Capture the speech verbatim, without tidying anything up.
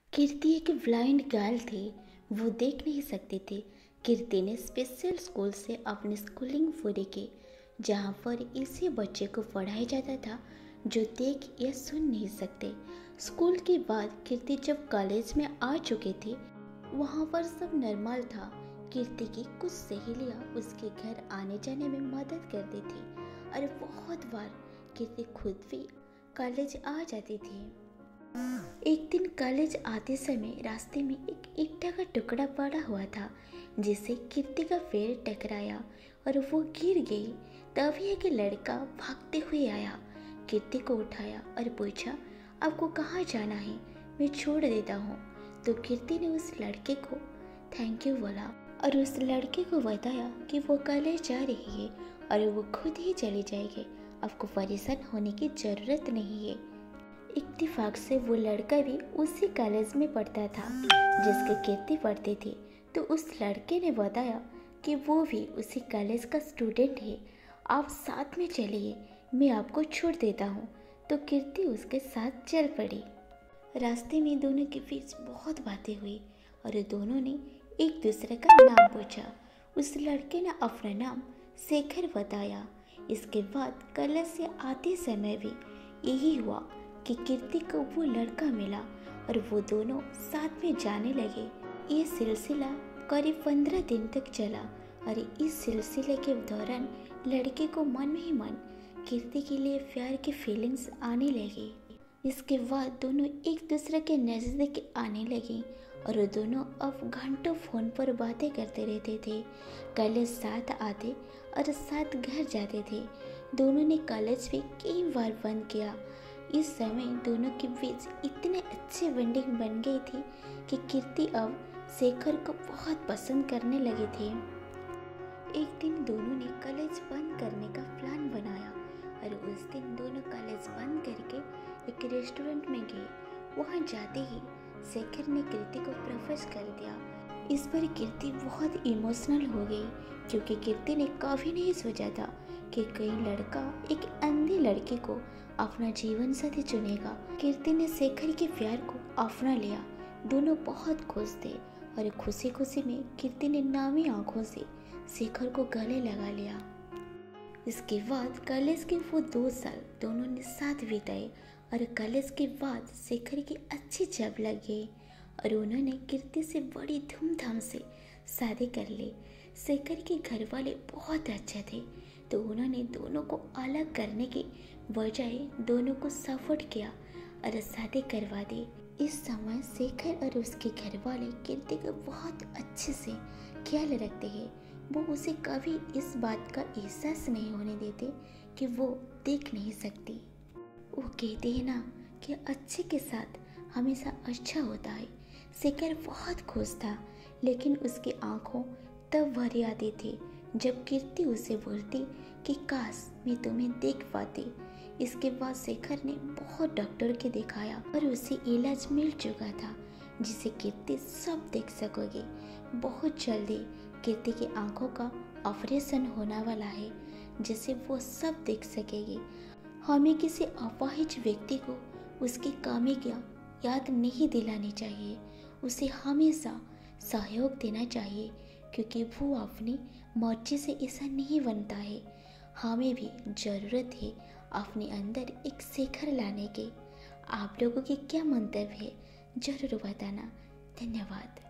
कीर्ति एक blind girl थी। वो देख नहीं सकती थी। कीर्ति ने स्पेशल स्कूल से अपनी स्कूलिंग पूरी की, जहाँ पर इसी बच्चे को पढ़ाया जाता था जो देख या सुन नहीं सकते। स्कूल के बाद कीर्ति जब कॉलेज में आ चुकी थी, वहाँ पर सब नॉर्मल था। कीर्ति की कुछ सहेलियाँ उसके घर आने जाने में मदद करती थी और बहुत बार कीर्ति खुद भी कॉलेज आ जाती थी। एक दिन कॉलेज आते समय रास्ते में एक ईंट का टुकड़ा पड़ा हुआ था, जिससे कीर्ति का पैर टकराया और वो गिर गई। तभी एक लड़का भागते हुए आया, कीर्ति को उठाया और पूछा, आपको कहाँ जाना है, मैं छोड़ देता हूँ। तो कीर्ति ने उस लड़के को थैंक यू बोला और उस लड़के को बताया कि वो कॉलेज जा रही है और वो खुद ही चली जाएगी, आपको परेशान होने की ज़रूरत नहीं है। इत्तेफाक से वो लड़का भी उसी कॉलेज में पढ़ता था जिसके कीर्ति पढ़ती थी। तो उस लड़के ने बताया कि वो भी उसी कॉलेज का स्टूडेंट है, आप साथ में चलिए, मैं आपको छोड़ देता हूँ। तो कीर्ति उसके साथ चल पड़ी। रास्ते में दोनों के बीच बहुत बातें हुई और दोनों ने एक दूसरे का नाम पूछा। उस लड़के ने अपना नाम शेखर बताया। इसके बाद कॉलेज से आते समय भी यही हुआ कि कीर्ति को वो लड़का मिला और वो दोनों साथ में जाने लगे। ये सिलसिला करीब पंद्रह दिन तक चला और इस सिलसिले के दौरान लड़के को मन ही मन कीर्ति के लिए प्यार की फीलिंग्स आने लगी। इसके बाद दोनों एक दूसरे के नज़दीक आने लगे और दोनों अब घंटों फ़ोन पर बातें करते रहते थे। कॉलेज साथ आते और साथ घर जाते थे। दोनों ने कॉलेज भी कई बार बंद किया। इस समय दोनों के बीच इतने अच्छी बॉन्डिंग बन गई थी कि कीर्ति अब शेखर को बहुत पसंद करने लगी थी। एक दिन दोनों ने कॉलेज बंद करने का प्लान बनाया और उस दिन दोनों कॉलेज बंद करके एक रेस्टोरेंट में गए। वहां जाते ही शेखर ने कीर्ति को प्रपोज कर दिया। इस पर कीर्ति बहुत इमोशनल हो गई, क्योंकि कीर्ति ने कभी नहीं सोचा था कि कोई लड़का एक अंधे लड़के को अपना जीवन साथी चुनेगा। कीर्ति ने शेखर के प्यार को अपना लिया। दोनों बहुत खुश थे और खुशी खुशी में कीर्ति ने नामी आंखों से शेखर को गले लगा लिया। इसके बाद कॉलेज के वो दो साल दोनों ने साथ बिताए और कॉलेज के बाद शेखर की अच्छी जॉब लग गई और उन्होंने कीर्ति से बड़ी धूमधाम से शादी कर ली। शेखर के घर वाले बहुत अच्छे थे, तो उन्होंने दोनों को अलग करने की बजाय दोनों को सपोर्ट किया और शादी करवा दी। इस समय शेखर और उसके घर वाले कीर्ति का बहुत अच्छे से ख्याल रखते हैं। वो उसे कभी इस बात का एहसास नहीं होने देते कि वो देख नहीं सकती। वो कहते हैं ना कि अच्छे के साथ हमेशा अच्छा होता है। शेखर बहुत खुश था, लेकिन उसकी आंखों तब भरी आती थी जब कीर्ति उसे बोलती कि काश मैं तुम्हें देख पाती। इसके बाद शेखर ने बहुत डॉक्टर के दिखाया और उसे इलाज मिल चुका था, जिसे कीर्ति सब देख सकोगे। बहुत जल्दी कीर्ति की आंखों का ऑपरेशन होने वाला है, जिसे वो सब देख सकेगी। हमें किसी अपाहिज व्यक्ति को उसकी कामयाबियां याद नहीं दिलानी चाहिए। उसे हमेशा सहयोग देना चाहिए, क्योंकि वो अपनी मर्जी से ऐसा नहीं बनता है। हमें भी ज़रूरत है अपने अंदर एक शेखर लाने की। आप लोगों के क्या मंतव्य है, ज़रूर बताना। धन्यवाद।